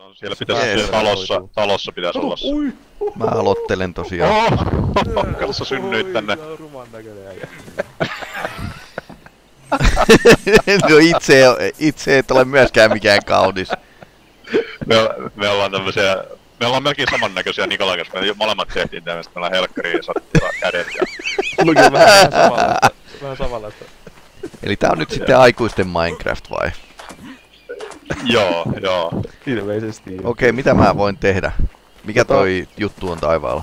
On, siellä pitäisi talossa pitäisi olla se. Mä aloittelen tosiaan. Katso synnyit tänne. Ruman näköinen äijä. No itse et ole myöskään mikään kaunis. Me ollaan tämmösiä... Me ollaan melkein samannäköisiä Nikolan kanssa. Me molemmat tehtiin tämmöistä. Meillä on helkkariin ja sattuu kädet ja... Mullakin on vähän samanlaista. Eli tää on nyt sitten aikuisten Minecraft vai? Joo. Ilmeisesti. Okei, mitä mä voin tehdä? Mikä toi juttu on taivaalla?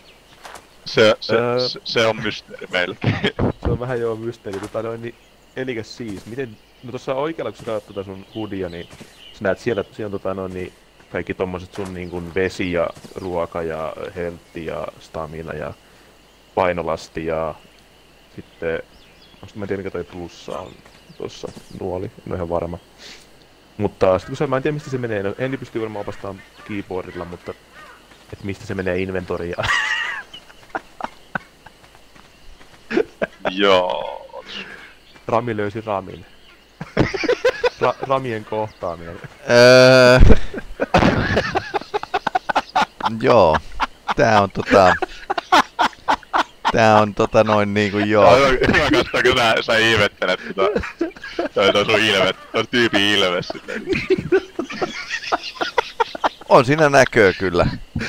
Se on mysteeri meillekin. Se on vähän mysteeri. Niin, elikäs siis, miten... No tossa oikealla, kun sä katsot tota sun hoodia, niin sä näet siellä on niin kaikki tommoset sun niin kuin vesi ja ruoka ja heltti ja stamina ja painolasti ja sitten... Mä en tiedä mikä toi plussa on tossa nuoli, en ole ihan varma. Mutta sitten kun mä en tiedä mistä se menee, no en pysty varmaan opastamaan keyboardilla, mutta... Et mistä se menee inventoriin ja... Joo. Rami löysi Ramin. Ramien kohtaaminen. Joo. Tää on noin niinku joo. Hyvä katsoa, kun sä ihmettelet toi sun ilme, toi tyypin ilme sitten. On siinä näköä kyllä.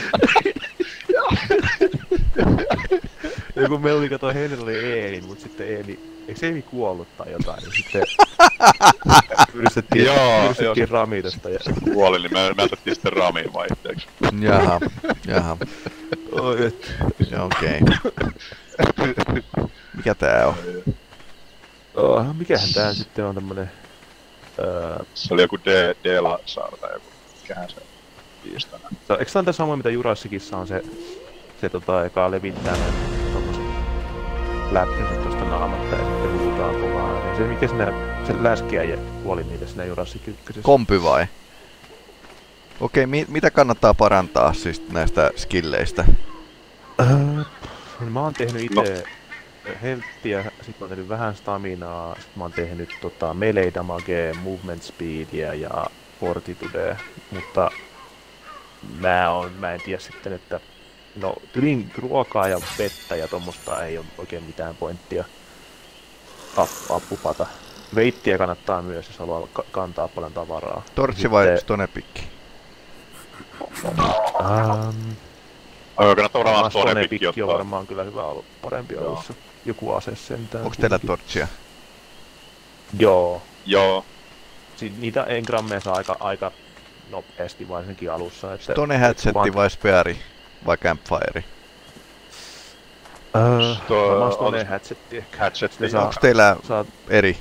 Ja kun meillä oli kato Heinellä oli Eeni, mut sitten Eeni... Eiks Eeni kuollut tai jotain, niin sitten... Pyristettiin Rami tästä ja... Se kuoli, niin me otettiin sitten Ramiin vaihteeksi. Jaha. Oi et. Okei. Mikä tää on? Mikähän tää sitten on tämmönen... Se oli joku D-la-saara tai joku... Mikähän se on? Viistana. Eiks tää on tää sama mitä Jurassicissa on se joka levittää ne tommoset läpsyset tosta naamatta ja sitten huutaa kovaa ääneen. Se mikä se läskiäjä kuoli niitä siinä Jurassic 1. Kompy vai? Okei, mitä kannattaa parantaa siis näistä skilleistä? Mä oon tehnyt ite helttiä, sit mä oon tehnyt vähän staminaa, sit mä oon tehnyt melee damagea, movement speedia ja fortitudea, mutta mä en tiedä sitten, että no, tylin ruokaa ja vettä ja tommosta ei oo oikein mitään pointtia appupata. Veittiä kannattaa myös, jos haluaa kantaa paljon tavaraa. Tortsi vai stonepikki? Kannattaa varmaan stonepikki ottaa. On varmaan kyllä hyvä ollut, parempi alussa. Joku ase sentään. Onks teillä tortsia? Joo. Niitä engrammeja saa aika nopeasti varsinkin alussa. Stone hatchetti vai speari? Vai campfire? Varmaan Stone hatchetti ehkä. Onks teillä eri?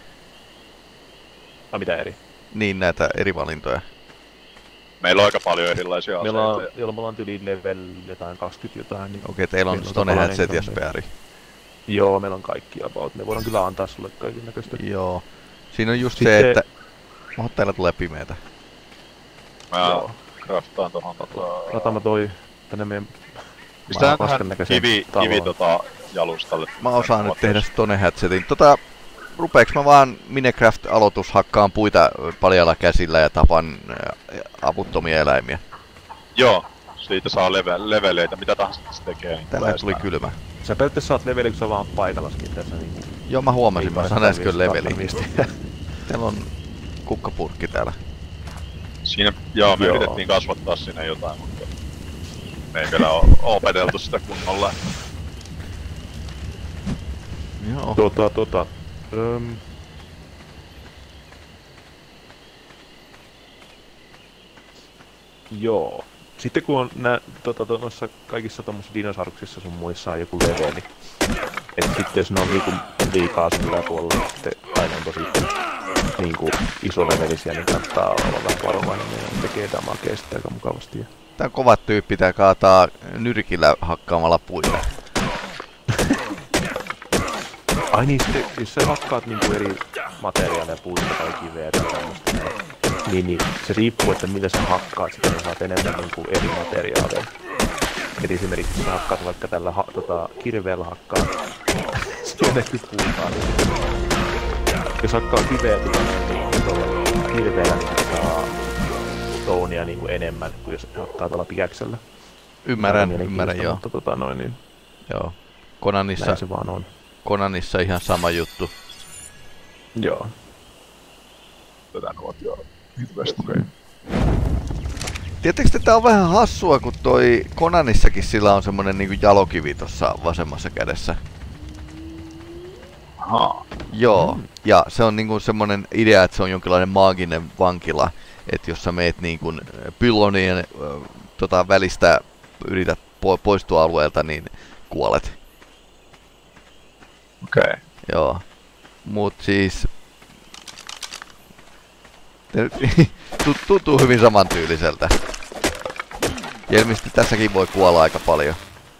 Mitä eri? Niin, näitä eri valintoja. Meillä on aika paljon erilaisia aseita. Meillä on tyli level jotain 20 jotain. Niin okei, teillä on Stone hatchet ja speari. Joo, meillä on kaikki about. Ne voidaan kyllä antaa sulle kaiken näköistä. Joo. Siinä on just sitten se, että... Oho, täällä tulee pimeetä. Mä craftaan tohon Lataan mä toi tänne meidän... Pistetään tähän kivi jalustalle. Mä osaan nyt tehdä Stone hatchetin. Rupeeks mä vaan Minecraft-aloitus hakkaan puita paljalla käsillä ja tapan avuttomia eläimiä? Joo, siitä saa leveleitä, mitä tahansa se tekee. Niin tällä tuli kylmä. Sä periaatteessa saat leveli, kun sä vaan paikallaskin tässä niin... Joo, mä huomasin, mä saan äsken leveliin. Täällä on kukkapurkki täällä. Siinä, me yritettiin kasvattaa siinä jotain, mutta... Me ei vielä opeteltu sitä kunnolla. Joo. Joo. Sitten kun on noissa kaikissa tommosissa dinosauruksissa sun muissa on joku leveli. Et sitten jos ne on niinku liikaa sun yläpuolella, sitten aina on tosi niinku isolevelisiä, niin kannattaa olla vähän varovainen, ne tekee damagea sitten aika mukavasti. Tää on kovat tyyppi, tää kaataa nyrkillä hakkaamalla puita. Ai niin, sitten jos sä hakkaat niinku eri materiaaleja, puita tai kiveä tai tämmöstä, niin se riippuu, että mitä sä hakkaat, sitten saat enemmän niinku eri materiaaleja. Et esimerkiksi jos sä hakkaat vaikka tällä kirveellä hakkaat, siinä näkyy puutaa, niin jos hakkaa kiveä niin kirveellä, niin saa stonea niinku enemmän kuin jos hakkaa tuolla pikäksellä. Ymmärrän joo. Mutta niin. Joo. Näin se vaan on. Konanissa ihan sama juttu. Joo. Tätä nuotioa hirveästi. Okay. Tiedättekö, että tää on vähän hassua, kun toi Konanissakin sillä on semmonen niinku jalokivi tossa vasemmassa kädessä. Ahaa. Joo, ja se on niinku semmonen idea, että se on jonkinlainen maaginen vankila, että jos sä meet niinku pylonien välistä yrität poistua alueelta, niin kuolet. Okei. Okay. Joo. Mut siis... tuntuu hyvin samantyyliseltä. Ja ilmeisesti tässäkin voi kuolla aika paljon.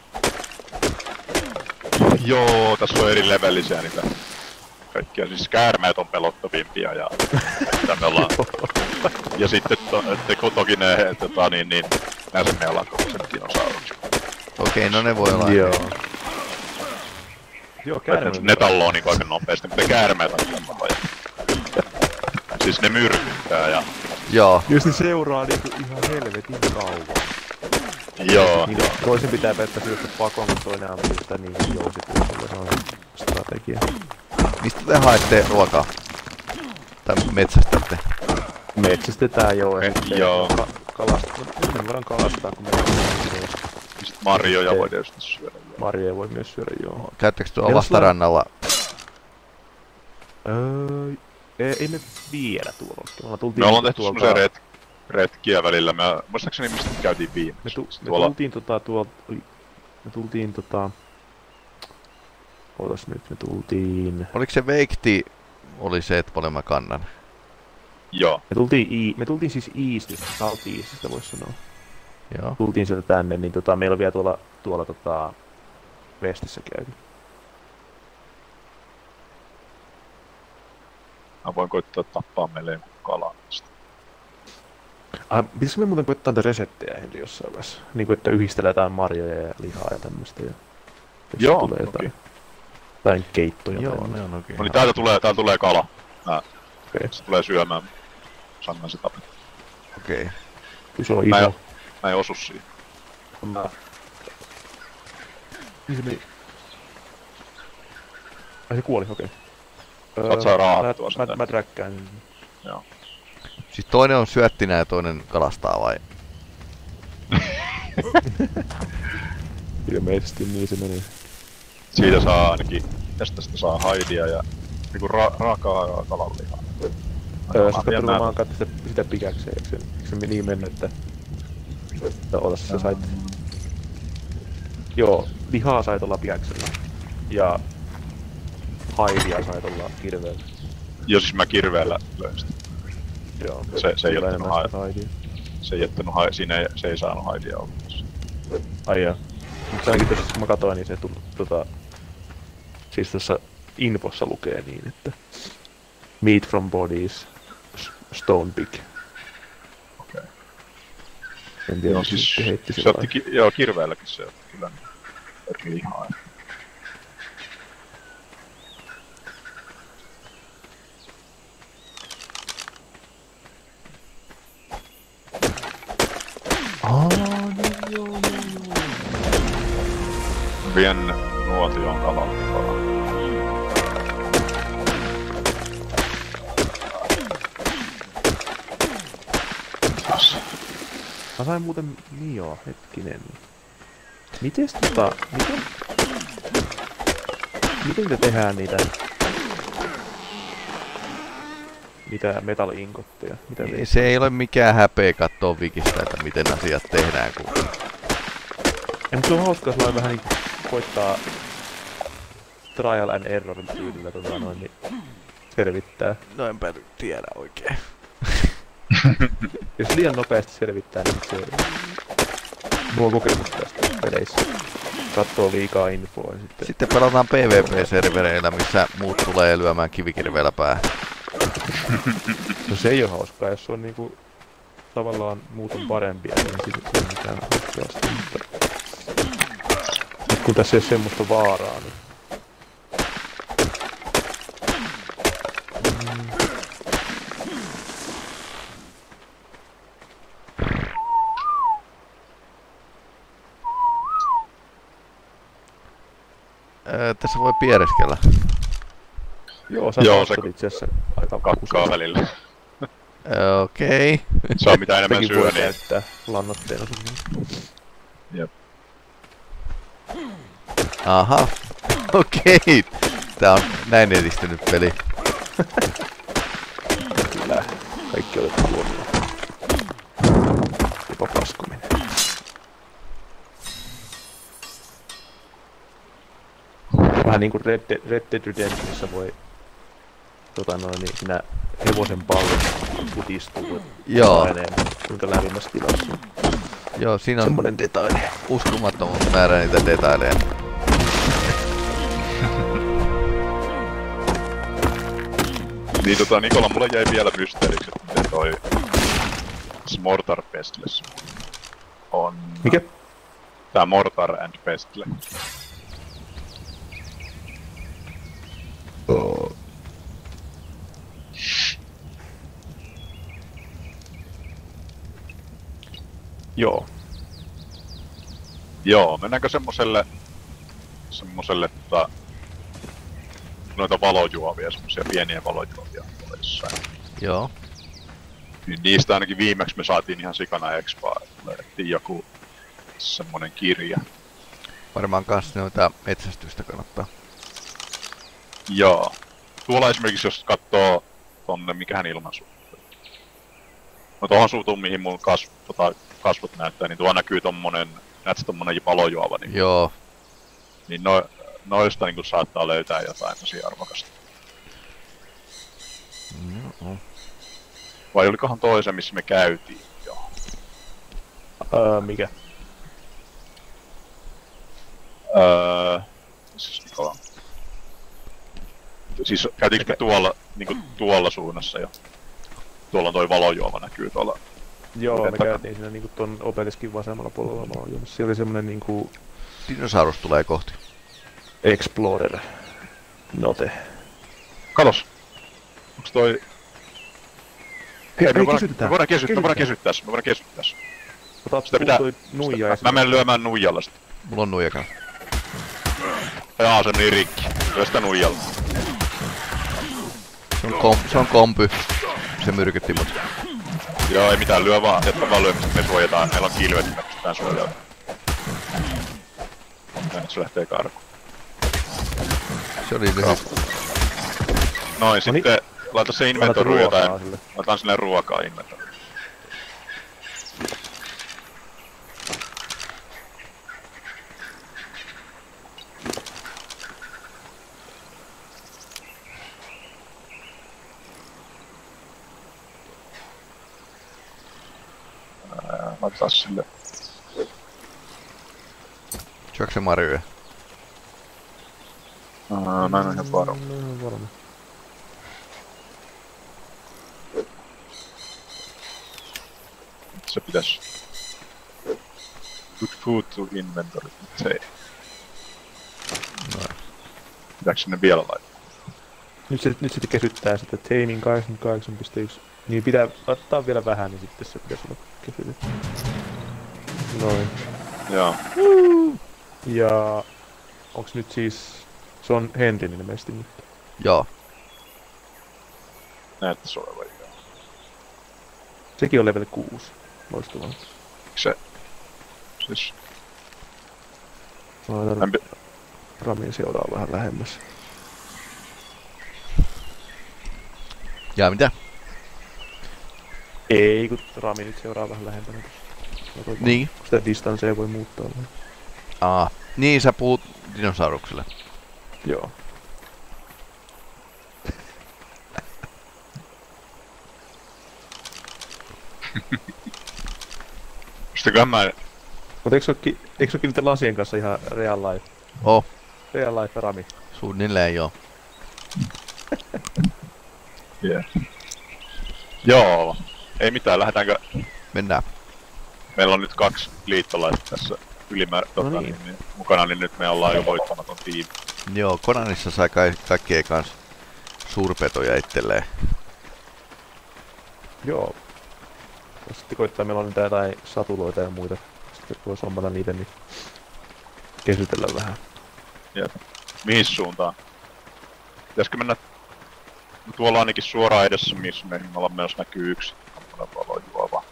Joo, tässä on eri levelisiä niitä. Kaikkia, siis käärmeet on pelottavimpia ja mitä me ollaan. Ja sitten toki ne näsenmealakokset dinosaurukset. Okei, no ne voi olla. Joo, käärmeet. Ne talloo niinku aika nopeesti, mutta ne käärmeet on semmoja. Siis ne myrkyttää ja... Joo. Just ne seuraa niinku ihan helvetin kauan. Joo. Niin, toisen pitää pettää syöstä pakon, kun toinen ampuu sitä niin jousituksella. Se on se strategia. Mistä te haette ruokaa? Tai metsästätte? Metsästetään joo. Joo. Sen verran kalastaa, kun meillä on. Sitten marjoja voi tietysti syödä. Marjoja voi myös syödä, joo. Käyttekö tuolla vastarannalla? Ei me vielä tuolla. Me ollaan tehty semmosia retkiä välillä. Muistaakseni mistä käytiin viimeksi? Me tultiin ootas nyt, me tultiin... Oliko se Veikti oli se, että paljon mä kannan? Joo. Me tultiin siis Eastistä, South Eastistä vois sanoa. Joo. Tultiin sieltä tänne, niin meillä on vielä tuolla Westissä käyty. Mä voin koittaa tappaa meille jonkun kalan tästä. Pitäisikö me muuten koittaa niitä reseptejä heti jossain vaiheessa? Niinku että yhdistellään marjoja ja lihaa ja tämmöstä. Joo, tulee jotain. Tai keittoja. Joo, ne on okei. No niin täältä tulee kala. Se tulee syömään. Sannan se tapet. Okei. Se on iso. Mä en osu siihen. Ai se kuoli, okei. Saat saa raahattua sen. Mä träkkään. Joo. Siis toinen on syöttinä ja toinen kalastaa vai? Ilmeisesti niin se meni. Siitä saa ainakin, tästä saa haidia ja niinku raakaa kalanlihaa. Mä oon katsoa sitä pikäkseen, eikö se niin mennyt, että... Ootas, sä sait... Joo, lihaa sait olla piäksellä. Ja... haidia sait olla kirveellä. Joo, siis mä kirveellä löin sitä. Joo, se ei jättänyt haidia. Se ei saanut haidia ollenkaan. Ai jaa. Mut ainakin tässä kun mä katoin, niin se siis tässä infossa lukee niin, että... Meat from bodies, stone big. Okei. En tiedä, no, siis se heitti se otti joo, kirveelläkin se otti kyllä lihaa. Joo. Vien nuotion kalan. Mä sain muuten Mio, hetkinen. Miten te tehdään niitä metalli-inkotteja? Se ei ole mikään häpeä kattoo Wikistä, että miten asiat tehdään. En, se on hauskaa sellainen vähän niin koittaa trial and error tyylillä niin selvittää. No enpä tiedä oikein. Jos liian nopeasti selvittää, niin se... Mulla on kokemusta tästä peleissä. Kattoo liikaa infoa sitten... Sitten pelataan PvP-servereillä, missä muut tulee lyömään kivikirveellä päähän. No se ei oo hauskaa, jos on niinku... Tavallaan muut on parempia, niin sitten se on mitään hauskaa. Mutta kun tässä ei oo semmoista vaaraa, niin... tässä voi piereskellä. Joo, sä Joo, se itse asiassa aika kakkaa välillä. Okei. Se on mitä enemmän Sekin voi syö, niin käyttää lannoitteena sun. jep. Aha. Okei. Tää on näin edistynyt peli. Kyllä. Kaikki otetaan huomioon. Jopa paskominen. Vähän niinku Red Dead Redemptionissa voi niin sinä hevosen pallon kutistuu. Joo. Kuinka lämpimässä tilassa. Joo, siinä on Semmonen detaili. uskomattoman määrä niitä detaileja. Niin Nikola, mulle jäi vielä mysteeriksi, että miten toi Mortar Pestless on... Mikä? Tää Mortar and Pestle. Joo. Joo, mennäänkö semmoselle noita valojuovia, semmosia pieniä valojuovia tuolla jossain. Joo. Niin niistä ainakin viimeksi me saatiin ihan sikana expaa, että löydettiin joku semmonen kirja. Varmaan kans noita metsästystä kannattaa. Joo. Tuolla esimerkiksi jos katsoo tonne, mikähän ilmansuunta. No tohon suutuun mihin mun kasvot näyttää, niin tuo näkyy tommonen valojuova. Niin, Joo. niin noista niin saattaa löytää jotain tosi arvokasta. Joo. Vai olikohan toisen, missä me käytiin? Joo. Mikä? Siis Nikola. Siis käytiinkö me tuolla, niinku tuolla suunnassa jo? Tuolla on toi valojuoma näkyy tuolla. Joo, me käytiin siinä niinku ton opeliskin vasemmalla puolella valojuomassa. Siellä oli semmonen niinku... Dinosaurus tulee kohti. Explorer. Note. Katos! Onks toi... Hei, me voidaan kesyttää. Ota Sitä pitää... toi nuija ja Mä menen lyömään nuijalla sitä. Mulla on nuijakaan. Jaa, se on niin rikki. Lyö sitä nuijalla. Se on kompy. Se myrkytti mut. Joo, ei mitään, lyö vaan. Jättä vaan lyömistä, me suojataan. Meillä on kilvet, me pystytään suojaamaan. Näin, se lähtee karkuun. Se oli lyhyt. Noin, sitten laita se inventory jotain. sille. Laitaan sinne ruokaa inventory. Laitetaan sille. Syöksä marjoja? Mä en oo ihan varma. Varma. Se pitäis... Good food to inventory. Hei. Noin. Pitääks sinne vielä laittaa? Nyt se kesyttää sitä Taming 88.1. Niin pitää ottaa vielä vähän, niin sitten se pitäisi olla kesytetty. Noin. Joo. Ja... Onks nyt siis... Se on Henrin ilmeisesti nyt. Joo. Näyttäis olevan joo. Sekin on level 6. Loistavaa. Se... Siis... Ramin seuraa vähän lähemmäs. Ja mitä? Ei, kun Rami nyt seuraa vähän lähempänä. Niin. Sitä distansseja voi muuttaa vähän. Niin sä puhut dinosaurukselle. Joo. Mistäköhän mä... Mutta eikö se ole niiden lasien kanssa ihan real life? Oh, Real life Rami. suunnilleen joo. Yeah. Joo. Ei mitään, lähdetäänkö... Mennään. Meillä on nyt 2 liittolaista tässä niin. Mukana, niin nyt me ollaan jo voittamaton tiimi. Joo, Konanissa sai kaikkea kans suurpetoja itselleen. Joo. Ja sitten koittaa, meillä on nyt jotain satuloita ja muita. Sitten voisi hommata niitä, niin kesytellä vähän. Jep. Mihin suuntaan? Pitäisikö mennä... No, tuolla ainakin suoraan edessä, missä me ollaan menossa näkyy yksi. Valo juova.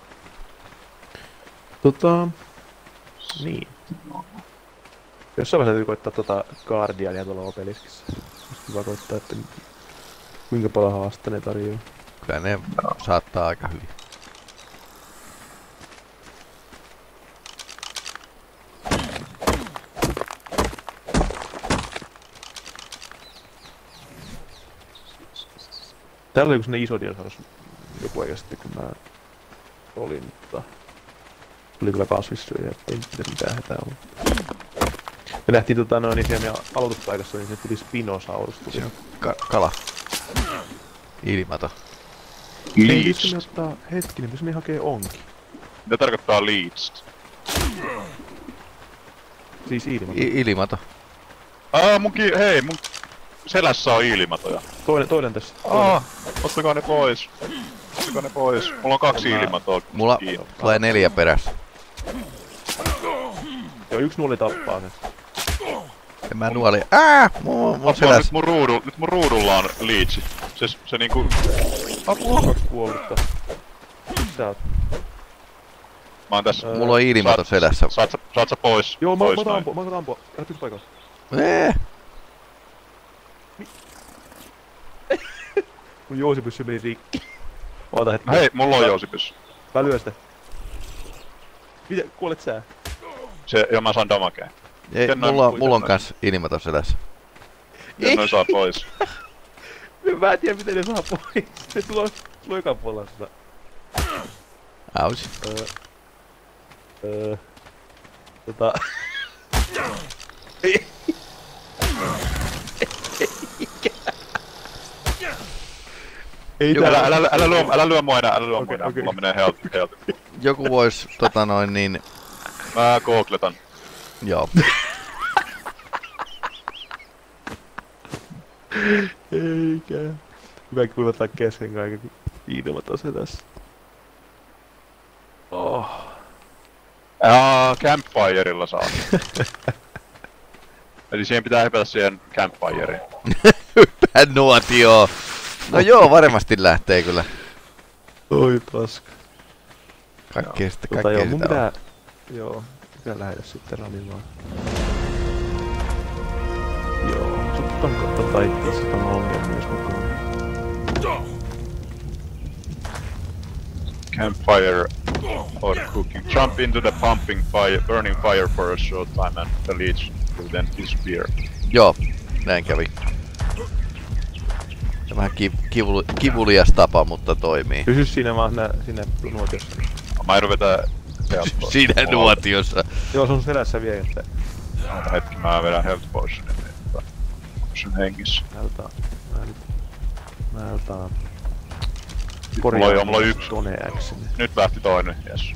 Niin. Jossain vaiheessa täytyy koittaa Guardiania tuolla Obeliskissä. Olisi kiva koittaa, että kuinka paljon haasta ne tarjoaa. Kyllä ne saattaa aika hyvin. Täällä oli joku sellainen iso dinosaurus joku aika sitten, kun mä olin, mutta... Oli kyllä kasvissyöjä, ettei mitään hätää ollut. Me nähtiin niin siellä meidän aloituspaikassa, niin se tuli Spinosaurus. Se on kala. Ilmato. Leech. Hetkinen, pitäis me hakee onki. Mitä tarkoittaa Leech? Siis ilmato. Ilmato. Hei, mun selässä on ilmatoja. Toinen tässä. Ottakaa ne pois. Ottakaa ne pois. Mulla on 2 ilmatoa. Mulla tulee 4 perässä. Joo, 1 nuoli tappaa sen. En mä nuoli. Mun selässä. Nyt mun ruudulla on Leech. Se niinku... Apua! 2 kuollutta. Sä oot. Mä oon tässä. Mulla on ilmato selässä. Saat sä pois? Joo, mä pois otan ampua. Älä pysy paikalla. Mun jousipyssy meni rikki. Oota hetki. Hei, mulla on jousipyssy. Mä lyön sitä. Miten, kuolet sä? Mä saan damagea. Ei, mulla on kans ilmato selässä. Miten noin saa pois? Mä en tiedä miten ne saa pois. Se tulee joka puolella sitä. Ausi. Ei älä lyö mua enää, mulla menee health. Joku vois niin... Mä googletan. Joo. Eikä. Hyvä kuivattaa kesken kaiken, kun ilmat on se tässä. Campfireilla saa. Eli siihen pitää hypätä siihen campfireen. Hyppää nuotio. No joo, varmasti lähtee kyllä. Oi paska. Kaikkea sitä mun pitää... Joo, pitää lähteä sitten ramimaan. Joo, suttan katsotaan itse sitä ongelmia myös mukaan. Campfire or cooking. Jump into the burning fire for a short time and the leech will then disappear. Joo, näin kävi. Se vähän kivulias tapa, mutta toimii. Pysy siinä vaan sinne nuotiossa. Mä en ruveta... Siinä nuotiossa. Joo, se on selässä vielä, että... Hetki, mä vedän health potionin, että... Pysyn hengissä. Mä otan... Mulla on 1. Nyt lähti toinen, jes.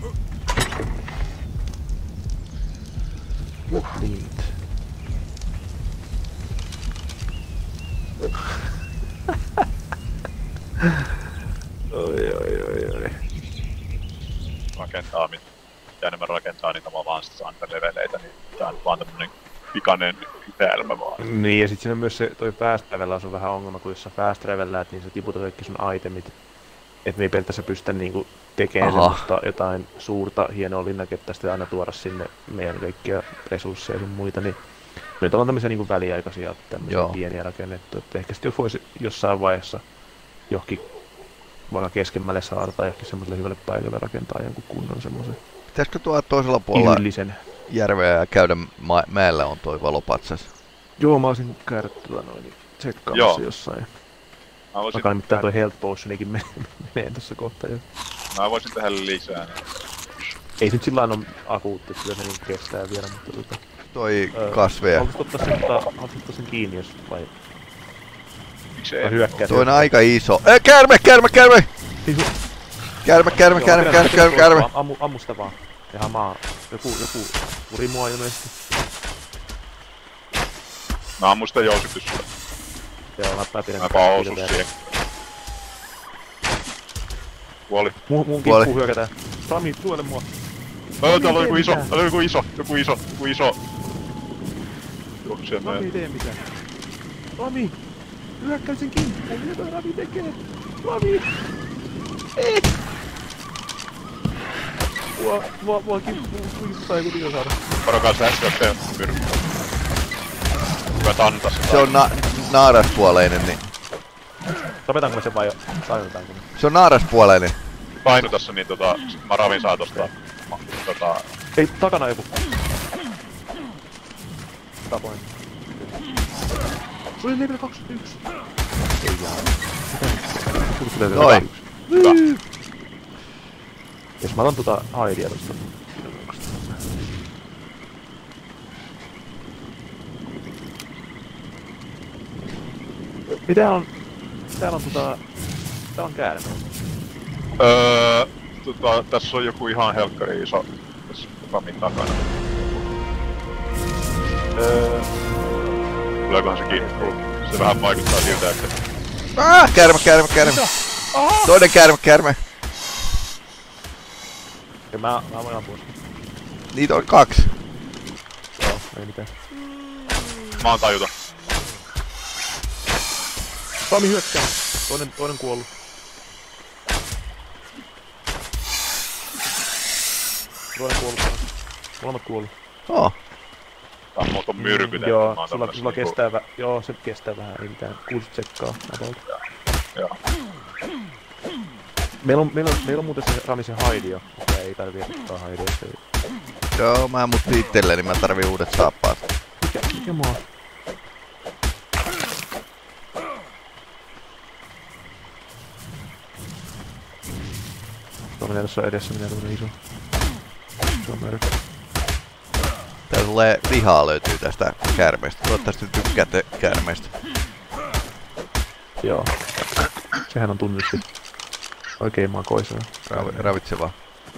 Niin. Oi. Rakentaa, mitä enemmän rakentaa, niin mä vaan sit saan niitä leveleitä, niin tää on vaan tämmönen pikainen yhdäelmä vaan. Niin, ja sit siinä myös se toi fast travelaus on vähän ongelma, kun jos sä fast travelaat, niin sä tiputat kaikki sun itemit. Et me ei pelkästään pystytä niinku tekemään semmoista jotain suurta hienoa linnaketta sitten aina tuoda sinne meidän kaikkia resursseja sun muita, niin nyt ollaan tämmöisiä niinku väliaikaisia tämmöisiä pieniä rakennettu, että ehkä sitten voisi jossain vaiheessa johonkin vaikka keskemmälle saada tai ehkä semmoiselle hyvälle paikalle rakentaa jonkun kunnon semmoisen. Pitäisikö tuolla toisella puolella idyllisen järveä ja käydä mäellä on toi valopatsas? Joo, mä olisin käydä tsekkaamassa jossain. Vaikka nimittäin toi health potionikin menee tossa kohtaa jo. Mä voisin tehdä lisää. Ei se nyt sillain oo akuutti, että kyllä se niin kestää vielä, mutta toi kasveja. Haluaisit ottaa sen kiinni jos vai... Miksei? Hyökkää. Toi on aika iso. Käärme! Käärme! Ammu sitä vaan. Tehdään maa. Joku puri mua ilmeisesti. Mä ammun sitä jousipyssyllä. Joo, mä pidän. Mä vaan osu siihen. Kuoli. Mun kimppuun hyökätään. Rami, tuole mua. Täällä on joku iso. Juoksee Rami ei meidän... tee mitään. Rami! Hyökkäysin kimppuun, mitä Rami tekee? Rami! Ei! Mua kimppuun joku dinosaurus. Varokaa se äsken myrkky. Hyvät antaa sitä. Se on naaraspuoleinen, niin... Tapetaanko me sen vai tainutaanko me? Se on naaraspuoleinen. Painuta se, niin sit mä ravin saa tosta... Ei, takana joku. Tapoin. Se oli level 21. Ei jaa. Mitä? Noi. Hyvä. Jos mä otan Haidia tosta. Täällä on käärme. Tässä on joku ihan helkkari iso... Tässä Ramin takana. Tuleekohan se kiinni? Se vähän vaikuttaa siltä, että... Käärme! Toinen käärme! Ja mä voin ampua sitä. Niitä on 2. Joo, ei mitään. Mä oon tajuta. Rami hyökkää. Toinen kuollut. Toinen kuollut. Molemmat kuollut. Oh. Tää on muuten myrkytetty. Joo, sulla kestää joo, se kestää vähän, ei mitään. 6 sekkaa. Joo. Meillä on muuten se Ramisen Haidio. Ei tarvii ottaa Haidio. Joo, mä muutin itselleni, mä tarvii uudet saappaat. Mikä maa? Tuo menee tossa edessä, minä tuonne iso. Se on mörkö. Tää tulee lihaa löytyy tästä käärmeestä. Toivottavasti tykkäätte käärmeestä. Joo. Sehän on tunnettu. Oikein makoisaa. Ravitsevaa.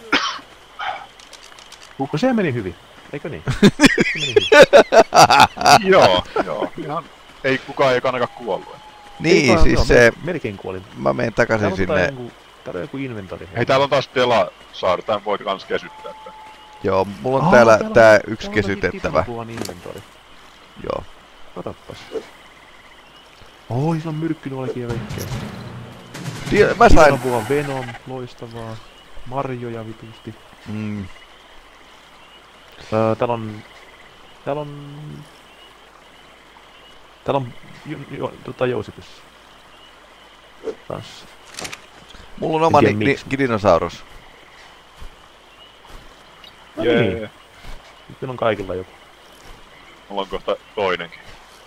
No se meni hyvin. Eikö niin? Se meni hyvin. Joo. Ihan... Ei kukaan ei ainakaan kuollut. Niin, siis se... Melkein kuolin. Mä menen takaisin sinne. Täällä on joku inventori. Hei, täällä on taas Dela-saari. Tän voit kans kesyttää. Joo, mulla on täällä tää yksi kesytettävä. Inventori. Joo. Katoppas. Oi, se on myrkkynuolikin ja veikkeä. Mä sain... Apua Venom, loistavaa. Marjoja vitusti. Täällä on Jousipys. Kanssa. Mulla on oma dinosaurus. No niin. Nyt on kaikilla joku. Mulla on kohta toinenkin.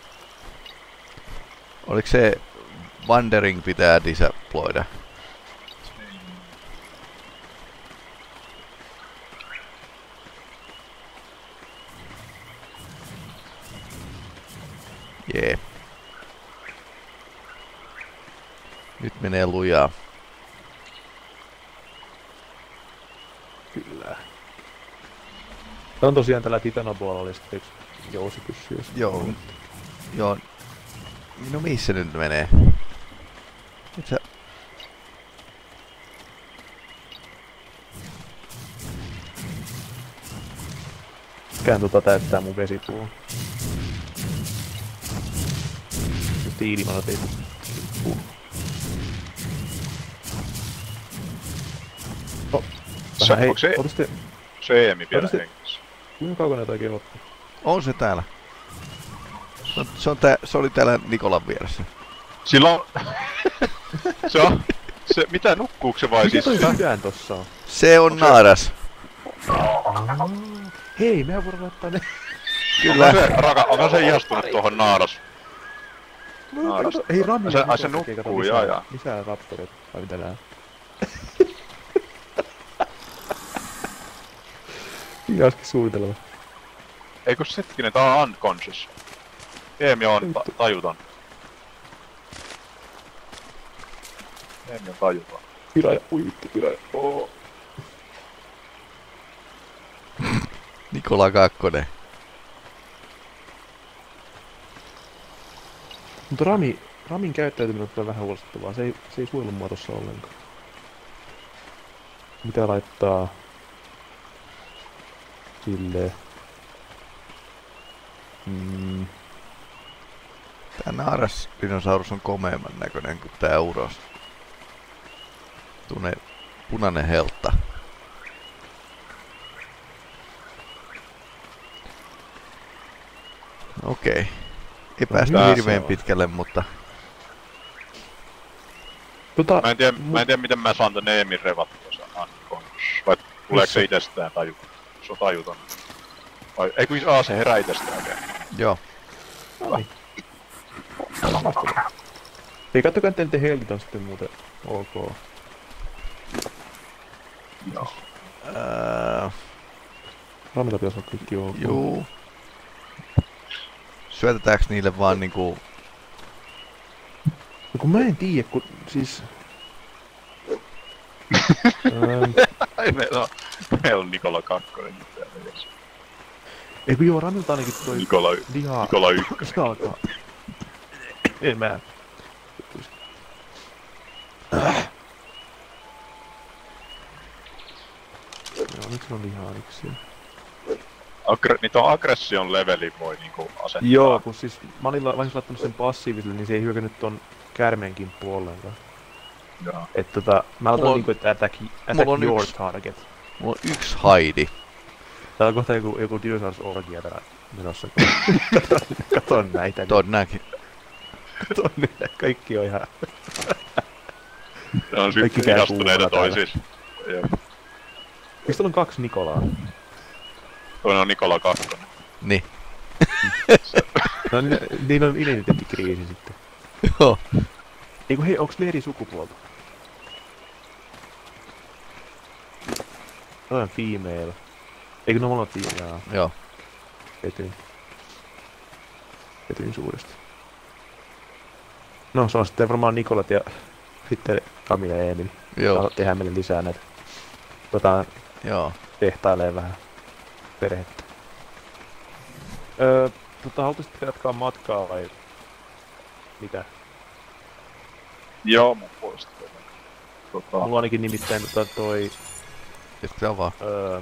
Oliko se Wandering pitää disaploida? Jee. Nyt menee lujaa. Kyllä. Täällä on tosiaan tällä Titanobolla oli sitten yksi jousipyssy. Joo. Joo. No missä nyt menee? Nyt sä... Kään täyttää mun vesipullo. Nyt ilmalla teit. Vähän hei, ootte Seemi vielä hengissä. kuinka kaukana toi kelottu? On se täällä. Se oli täällä Nikolan vieressä. Silloin... se mitä nukkuuko se vai mikä siis? toi sydän tossa on? Se on naaras. Hei, mehän voidaan laittaa ne. Kyllä. Onko se ihastunut tuohon naaras? Ei Rami. Se nukkuu, jaa. Lisää raptoreita, vai mitä nää? Mikä olisikin suunnitelma? Eikö se hetkinen, tää on unconscious. Eemi on tajuton. Eemi on tajuton. Piraaja, uitti piraaja. Oo. Nikola Kakkonen. Mutta Ramin käyttäytyminen on vähän huolestuttavaa. Se ei suojelu mua tossa ollenkaan. Mitä laittaa? Silleen. Tää Naras-dinosaurus on komeamman näköinen kuin tää Uros. Tuonne punainen heltta. Okei. Ei päästy hirveän pitkälle, mutta... Mä en tiedä miten mä saan tän Neemin revattua sen Annikon. Vai tuleeko se itsestään se on tajuton? Vai ei kun se herää itsestään oikein. Joo. Noniin. Ei katsokaa, että te heiltit on sitten muuten ok. Joo. Rannata pitäis olla kaikki ok. Juu. Syötetäänkö niille vaan niinku... No kun mä en tiedä, kun siis... Meillä on Nikola 2 nyt täällä edessä. Ei kun joo, Rannalta ainakin toi Nikola lihaa... 1. Sitä alkaa. En mä... Joo, nyt se on lihaa yksi. Niitä on aggression leveli voi niinku asettaa. Joo, kun siis mä olin laittanut sen passiiviselle, niin se ei hyökännyt ton käärmeen kimppuun ollenkaan. Joo. Et mä laitan niinku, että attack your target. Mulla on yksi Heidi. Täällä on kohta joku dinosaurus-orgia täällä menossa. Katon näitä. Todennäkin. Katon niitä, kaikki on ihan... Ne on sitten ihastuneita toisiin. Miksi täällä on 2 Nikolaa? Toinen on Nikola 2. Niin. No niillä on identiteettikriisi sitten. Joo. Eiku hei, onks ne eri sukupuolta? Toi on female. Eikö ne molemmat female? Joo. Petyin suuresti. No se on sitten varmaan Nikolat ja sitten Camille ja Emil. Joo. Tehdään meille lisää näitä. Joo. Tehtailee vähän perhettä. Haluaisitte jatkaa matkaa vai mitä? Joo, mun puolesta. Mulla ainakin nimittäin toi... Sitten avaa.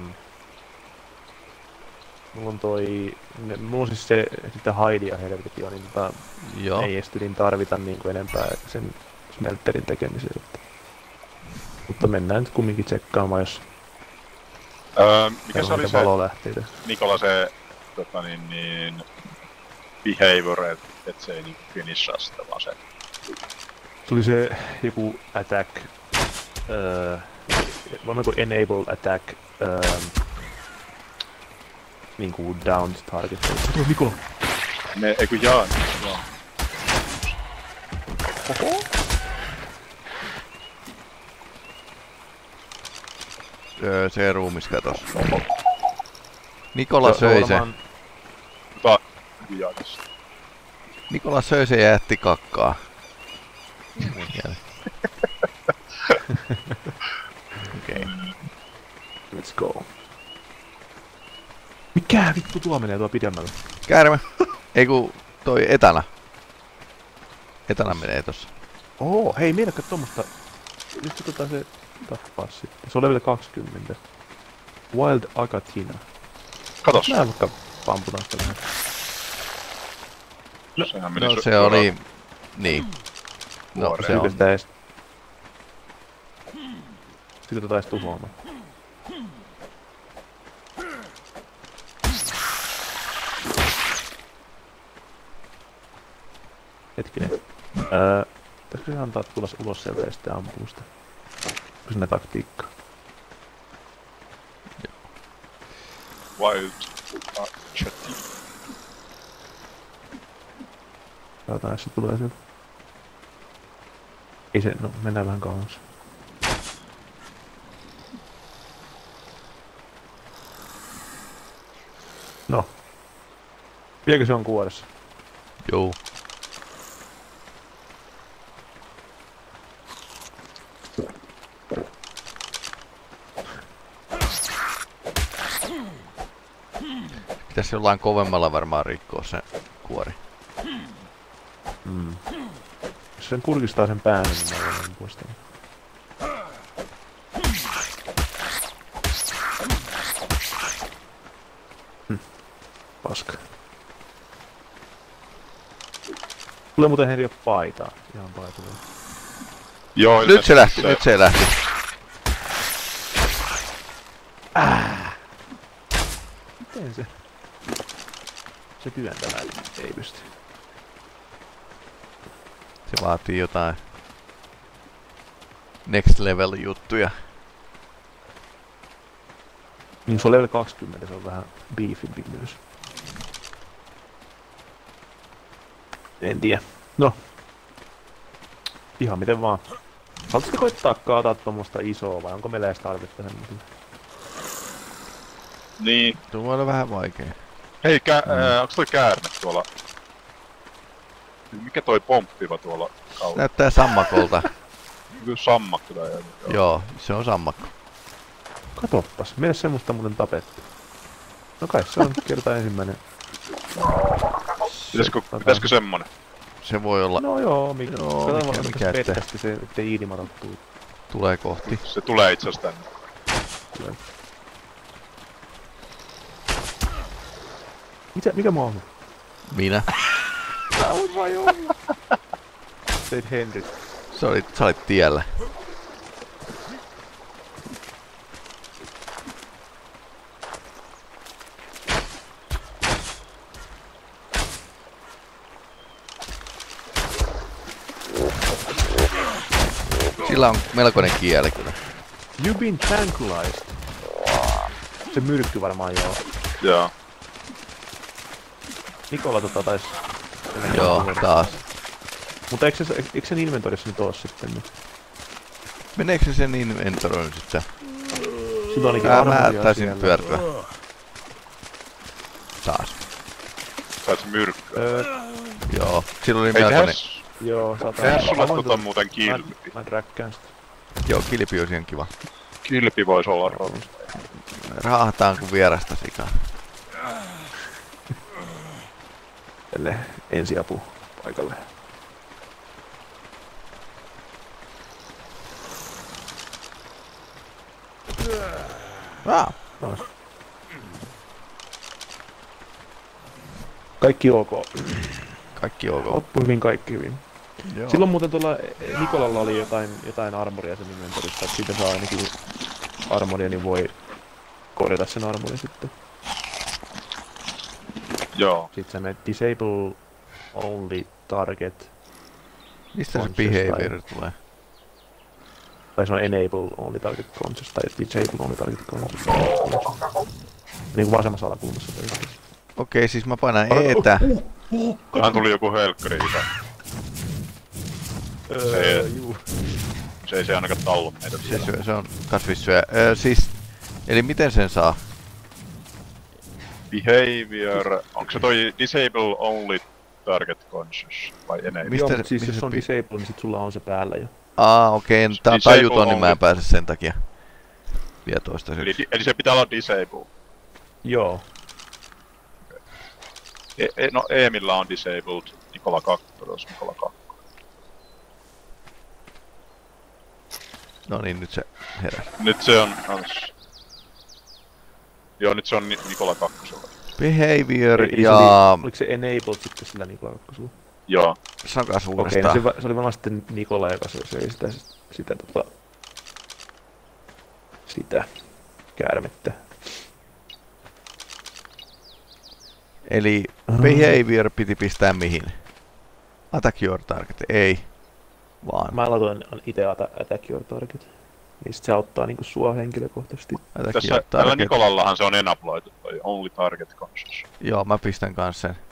Mulla on siis se, sitä Haidia helvetin on, niin Joo. ei edes tyliin tarvita niinku enempää sen smelterin tekemiseen. Mutta mennään nyt kumminkin tsekkaamaan, jos... mikä se oli se Nikola se behavior, et se ei niinku finishaa sitä vaan se. Se oli se joku attack... Voimmeko enable attack... niinku down target. Tuo Nikola! Eiku jaa. Oho! Se ruumis katos. Nikola söi se. Nikola söi se ja jätti kakkaa. Okei. Let's go. Mikä vittu tuo menee tuo pidemmälle? Käärme. Eiku toi etana. Etana menee tossa. Hei mielekkää tommosta. Nyt otetaan se tappaa sitten. Se on level 20. Wild Agatina. Katos. Nää vaikka pamputaan sitä vähän. No se oli... Niin. No se on. Sitten otetaan edes tuhoamaan. Hetkinen. Pitäisikö se antaa tulla ulos sieltä ja sitten ampuu sitä? Onko sinne taktiikkaa? Wild Agatina. Katsotaan, jos se tulee sieltä. Ei se, no mennään vähän kauemmas. No. Vieläkö se on kuoressa? Joo. Pitäis jollain kovemmalla varmaan rikkoa se kuori. Jos sen kurkistaa sen pään, niin mä voin muistaa. Paska. Tulee muuten heillä jo paitaa. Ihan paitavaa. Joo, Nyt se lähti, nyt se lähti. Miten se? Se työntämään ei pysty. Se vaatii jotain next level juttuja. Niin se on level 20, se on vähän beefimpi myös. En tiedä. No. Ihan miten vaan. Haluaisitko koittaa kaataa tommosta isoa vai onko meillä edes tarvetta semmoiselle? Niin. Tuo voi olla vähän vaikea. Hei, onks toi käärme tuolla? Mikä toi pomppiva tuolla kautta? Näyttää sammakolta. Kyllä sammakko tai jotain. Joo, se on sammakko. Katoppas, meille semmoista muuten tapettu. No kai se on kerta ensimmäinen. Pitäisikö semmonen? Se voi olla. No joo, mikä mikä ettei. pettästi se, ettei iilimadottuu. Tulee kohti. Se tulee itse asiassa tänne. Mikä mä oon? Minä. Sä oot vai joo? Teit Henry. Sä olit tiellä. Sillä on melkoinen kieli kyllä. You've been tranquilized. Se myrkky varmaan joo. Joo. Nikola tais... Joo, taas. Mutta eikö sen inventorissa nyt oo sitten nyt? Meneekö se sen inventoriin sit se? Sillä on ainakin Mä armoria taisin siellä. pyörtyä. Taas. Sait se myrkkyä. Joo, sillä oli Ei melkoinen. Joo, saattaa. Tehdään sulle muuten kilpi. Mä räkkään sitä. Joo, kilpi olisi ihan kiva. Kilpi vois olla roolista. Raahataan kuin vierasta sikaa. Tälle ensiapu paikalle. Nois. Kaikki ok. Kaikki ok. Loppu hyvin, kaikki hyvin. Joo. Silloin muuten tuolla Nikolalla oli jotain armoria sen inventorissa, että siitä saa ainakin armoria, niin voi korjata sen armorin sitten. Joo. Sitten sä menet disable only target. Mistä se conscious behavior tulee? Tai se on enable only target conscious tai disable only target conscious. Niinku vasemmassa alakulmassa. Okei, siis mä painan eetä. Tähän tuli joku helkkari hyvä. Juu. Se ei ainakaan tallu meitä vielä. Se on kasvissyöjä. Siis, eli miten sen saa? Behavior. Onko se toi disable only target conscious vai enable? Mistä Joo, se- mut siis mistä jos se on disable, niin sit sulla on se päällä jo. Okei, tää on Disable tajuton, niin mä en only. pääse sen takia. Vielä toistaiseksi. Eli se pitää olla disable. Joo. No Emillä on disabled Nikola 2, Nikola 2. No niin, nyt se herää. Nyt se on Joo, nyt se on Nikola 2. Behavior Eli ja... oliko se enabled sitten sillä Nikola 2? Joo. Sakas Okei, no uudestaan. se oli varmaan sitten Nikola, joka söi sitä käärmettä. Eli behavior piti pistää mihin? Attack your target, ei. Vaan Mä laitoin itse attack your target. Niin sit se auttaa niinku sua henkilökohtaisesti. attack Tässä your tällä target. Nikolallahan se on enabloitu toi only target conscious. Joo, mä pistän kans sen.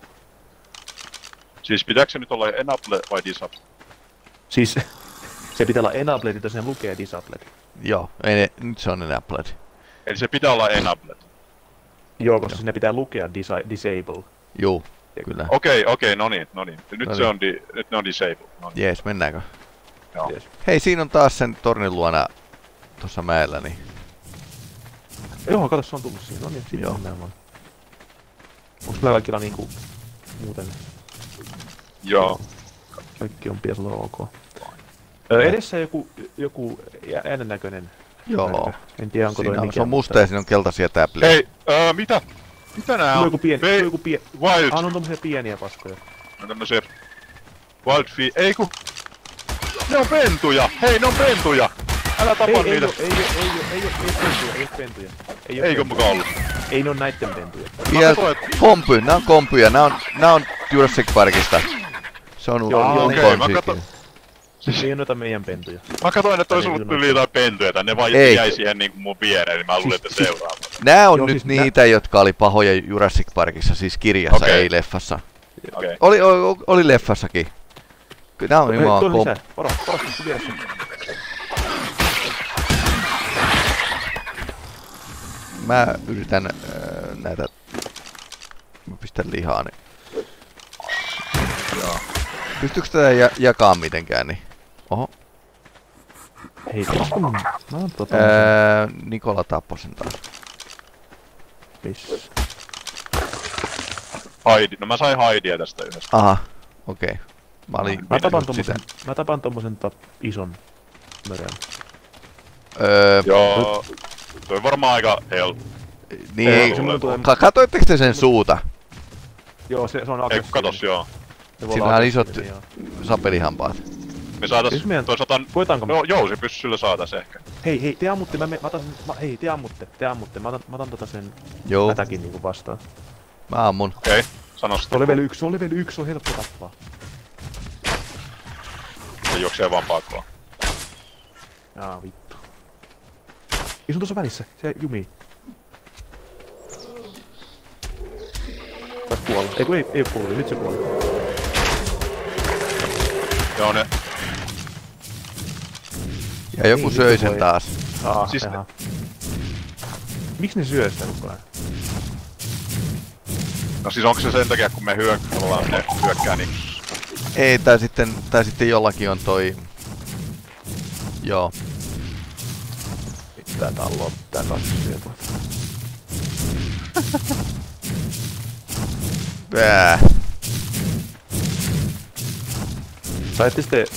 Siis pitääkö se nyt olla enable vai disable? Siis se pitää olla enabled, että se lukee disabled. Joo, nyt se on enabled. Eli se pitää olla enabled. Joo, koska sinne pitää lukea disable. Juu, kyllä. Okei, no niin. Nyt se on nyt ne on disabled. No niin. Jees, mennäänkö? Joo. Yes. Hei, siinä on taas sen tornin luona tossa mäellä, niin Joo, kato, se on tullut siihen. No niin, sitten Joo. mennään vaan. Onks meillä kaikilla niinku muuten Joo. kaikki on pitäisi olla ok? Edessä joku äänennäköinen. joo. En tiedä onko toi Siinä on, mikä. se on musta ja siinä on keltaisia täpliä. Hei, mitä? Mitä nää Sulla on on? joku pieni, Hei, joku pieni. Wild. On tommosia pieniä paskoja. On tämmösiä Wildfire, ei ku... Ne on pentuja! Hei, ne on pentuja! Älä tapa niitä! Ei oo pentuja. Eikö muka ollut? Ei ne oo näitten pentuja. Kompy, nää on kompyja, nää on Jurassic Parkista. Se on okei, mä katson. Ei oo noita meidän pentuja. Mä katoin, että olisi ollut yli jotain pentuja, tai ne vaan jäi siihen niinku mun viereen, niin mä luulin, että seuraava. Nää on nyt niitä, jotka oli pahoja Jurassic Parkissa, siis kirjassa, ei leffassa. Oli leffassakin. Nää on jumaa komp... Poro, vieressä. Mä yritän näitä... Mä pistän lihaa, niin... Joo. Pystyykö tätä jakaa mitenkään, niin... Oho. Hei, mä oon Nikola tappoi sen taas. Missä? Heidi. No mä sain Heidiä tästä yhdestä. Aha, okei. Mä tapan tommosen ison mörön. Joo. Toi varmaan aika Niin, katoitteko te sen suuta? Joo, se on aggressiivinen. Ei katos, joo. Sillä on isot sapelihampaat. Me saatais toisaalta... Voitaanko me? No jousipyssyllä saatais ehkä. Hei, te ammutte, te ammutte. Mä otan sen hätäkin niinku vastaan. Mä ammun. Okei, sano sitä. Se on level 1, se on helppo tappaa. Se juoksee vaan pakoon. Jaa, vittu. Ei, se on tuossa välissä, se jumii. Taisi kuolla. Ei kuollut, nyt se kuoli. Joo, ne... Ja joku söi sen taas. Siis miksi ne syö sitä koko ajan? No siis onko se sen takia, kun me ollaan ne hyökkää niin... Ei, tai sitten jollakin on toi... Joo. Tää talloa pitää kanssa syö tuolta. Saitte sitten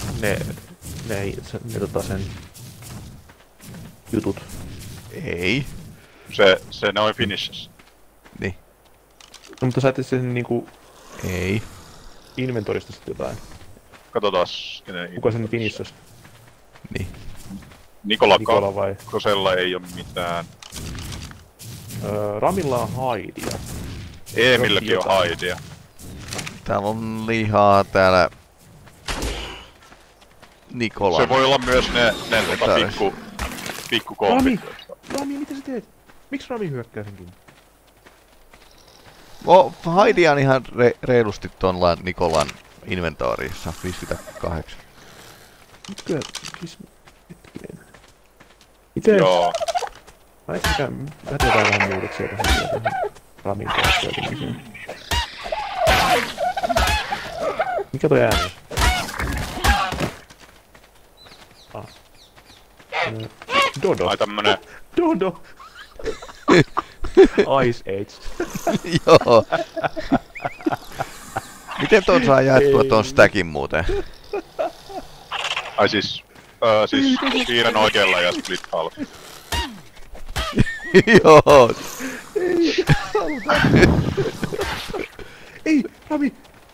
sen jutut? Ei. Ne on finishes. Niin. No mutta saitte sen niinku... Ei. Inventorista sitten jotain. Katsotaas. Kuka sen finishas? Niin. Nikola vai? Kosella ei oo mitään. Ramilla on Heidia. Emilläkin on Heidia. Täällä on lihaa täällä... Nikola. Se voi olla myös ne pikku kompit. Rami, mitä sä teet? Miksi Rami hyökkää senkin? Heidi on ihan reilusti tuolla Nikolan inventoorissa. 58. Nytkö? Siis... Hetkinen. Ite... Joo. Mä teetään vähän muutoksia tähän Ramin käyttäytymiseen. Mikä toi ääni? Dodo. Ai tämmönen... Dodo! Ice Age. Joo. Miten ton saa jaettua ton stackin muuten? Ai siis siirrän oikealla ja split half. Joo. Ei, ei, Rami!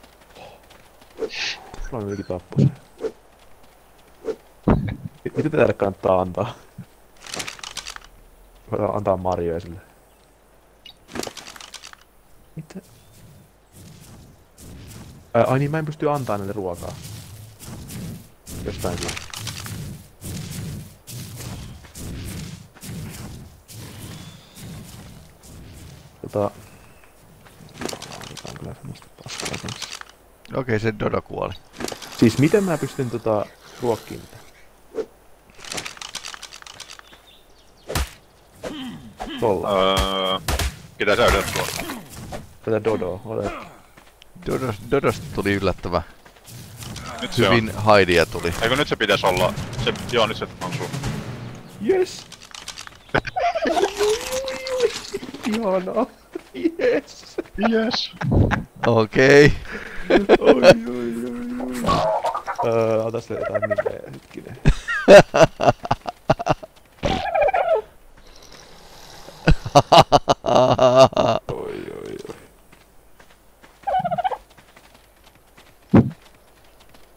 Rami ylikin tappoi sen. Mitä tälle kannattaa antaa? Voidaan antaa marjoja sille. Mitä? Ai niin, mä en pysty antaa näille ruokaa. Jostain kyllä. Annetaan kyllä semmoista paskaa kanssa. Okei, se Dodo kuoli. Siis miten mä pystyn ruokkiin mitä? Tolla. Ketä sä yrität tuolla? Tätä Dodoa, olet. Dodosta tuli yllättävä. Nyt hyvin Heidiä tuli. Eikö nyt se pitäis olla? Joo, nyt se on sun. Yes! Ihanaa! Yes! Yes! Okei. Oi. Ota sille jotain nimeä, hetkinen. Oi.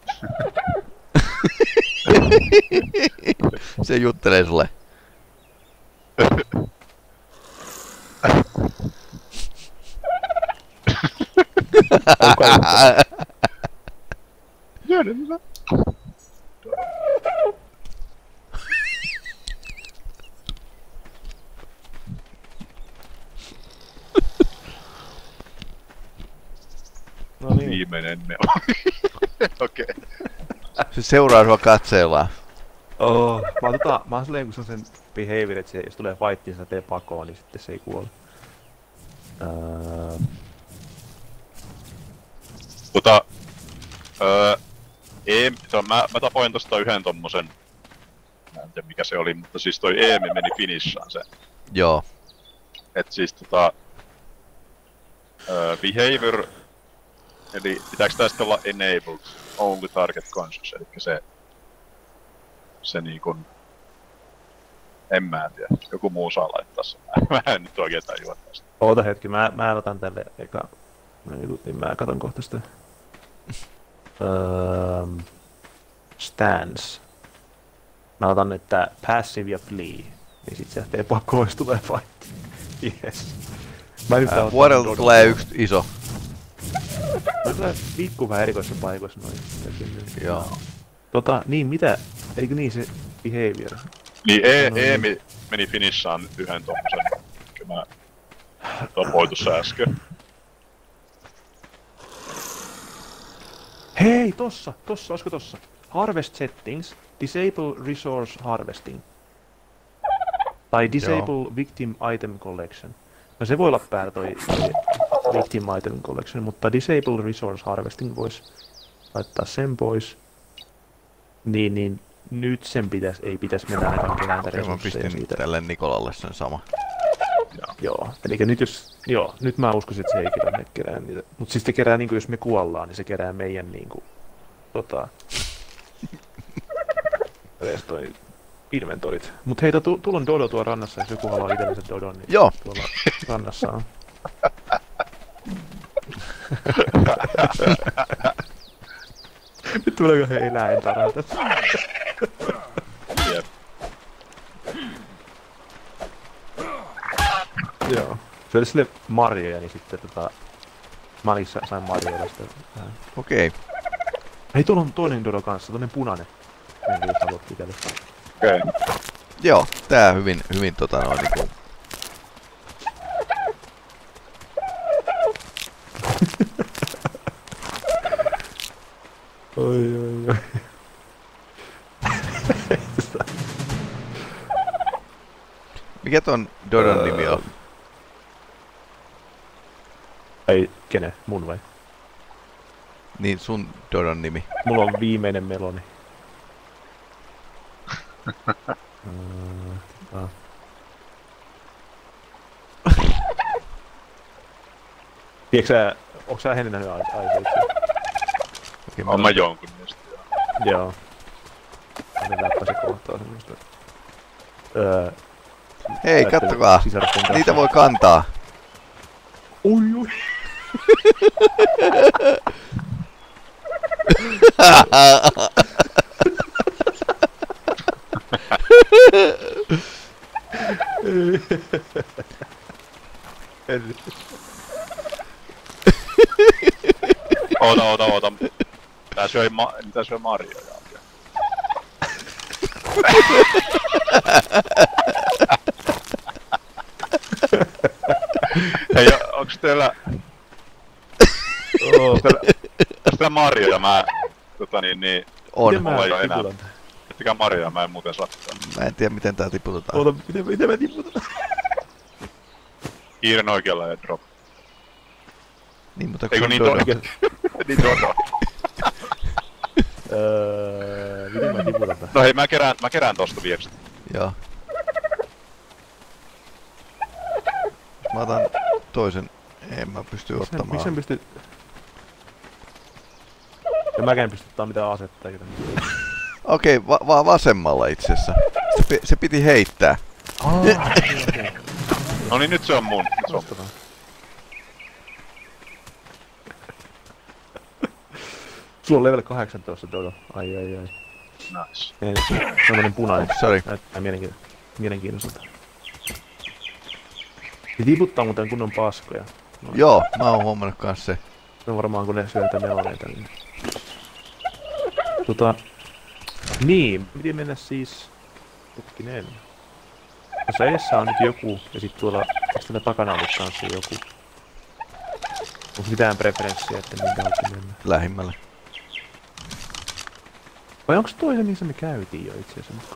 Se juttelee sulle. No niin. Viimeinen melo. Okei. Se seuraa sua katseellaan. Mä oon silleen kun se on sen behavior, että jos tulee fightiin, sä tee pakoon, niin sitten se ei kuole. Mä tapoin tosta yhden tommosen, mä en tiedä mikä se oli, mutta siis toi Eemi meni finishaan se. Joo. Et siis behavior, eli pitääks tästä olla enabled, only target conscious, eli se niinkun, en mä tiedä, joku muu saa laittaa sen, mä en nyt oikein tajua tästä. Oota hetki, mä otan tälle eka jutut, niin mä katon kohta sitä. Stance. Mä otan, että passive ja flee, niin sit se tee pakoon, jos tulee fight. Yes. Vuodelta tulee yksi iso. No tulee liikkuu vähän erikoissa paikoissa noin. Joo. Niin mitä? Eikö niin se behavior? Niin Eemi meni finishaan yhden tommosen, mikä mä tapoin tuossa äsken. Hei, tossa, olisiko tossa? Harvest settings, disable resource harvesting. Tai disable victim item collection. No se voi olla päällä toi victim item collection, mutta disable resource harvesting vois laittaa sen pois. Niin nyt sen ei pitäis mennä ainakaan kerääntää Mä resursseja pistin siitä. tälle Nikolalle sen sama. Joo, elikkä nyt mä uskoisin, että se ei kerää, kerää niitä. Mut siis se kerää niinku, jos me kuollaan, niin se kerää meidän niinku, edes toi inventorit. Mut heitä, tuolla on Dodo tuolla rannassa, jos joku haluaa itsellensä Dodon, niin Joo. tuolla rannassa on. Nyt tuleeko he eläin tarata? Jep. Joo. Se oli sille marjoja, niin sitten mä sain marjoja sitä vähän. Okei. Hei, tuolla on toinen Dodo kanssa, toinen punainen. En tiedä, jos haluat itselle. Okei. Joo, tää hyvin niinku... Oi. Mikä ton Dodon nimi on? Ei, kenen? Mun vai? Niin sun Dodon nimi. Mulla on viimeinen meloni. Tiedätkö sä, onks sä Henni nähnyt aiheita? Okei, Oon mä jonkun niistä. Joo. Läppä se kohtaa semmoista. Hei, kattokaa! Sisarusten kanssa. Niitä voi kantaa. Oi. Oota. Tää söi marjoja. Hei, onks teillä... Onks teillä marjoja? Mä... On. Mulla ei oo enää. Ettekä marjoja, mä en muuten saa. Mä en tiedä miten tää tiputetaan. Oota, miten mä tiputan? Kiiren oikealla ja drop. Niin, mutta Eiku kun niin Dodo... Niin Dodo. Miten mä tiputan tää? No hei, mä kerään tosta viesti. Joo. Mä otan toisen. En mä pysty ottamaan. Miksi en pysty... Ja mäkään en pysty ottaa mitään asetta eikä Okei, vasemmalla itsessä. Se piti heittää. okei. No niin, nyt se on mun. Ostetaan. Sulla on level 18 Dodo. Ai. Nice. Ei, se on tämmönen punainen. Sorry. Näyttää mielenkiintoiselta. Ne tiputtaa muuten kunnon paskoja. No, Joo, mä oon huomannut kans se. se on varmaan kun ne syö niitä meloneita. Niin. Niin, piti mennä siis... Hetkinen. Tuossa edessä on nyt joku, ja sit tuolla tästä takana on kanssa joku. Onko mitään preferenssiä, että minkä auki mennä? Lähimmälle. Vai onko toi se, missä me käytiin jo itse asiassa?